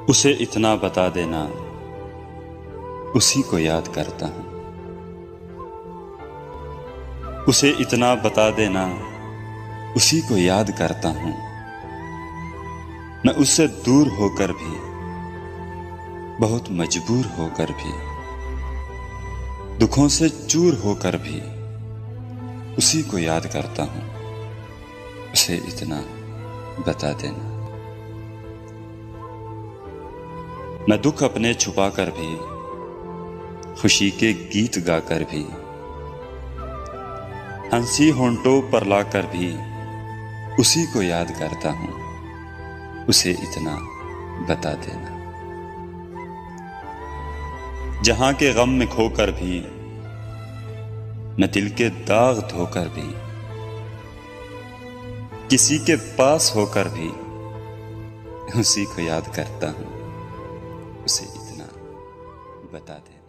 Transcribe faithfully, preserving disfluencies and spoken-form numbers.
उसे इतना बता देना, उसी को याद करता हूँ। उसे इतना बता देना, उसी को याद करता हूँ। मैं उससे दूर होकर भी, बहुत मजबूर होकर भी, दुखों से चूर होकर भी उसी को याद करता हूँ। उसे इतना बता देना। मैं दुख अपने छुपा कर भी, खुशी के गीत गाकर भी, हंसी होंठों पर लाकर भी उसी को याद करता हूँ। उसे इतना बता देना। जहां के गम में खोकर भी, मैं दिल के दाग धोकर भी, किसी के पास होकर भी उसी को याद करता हूँ। उसे इतना बता देना।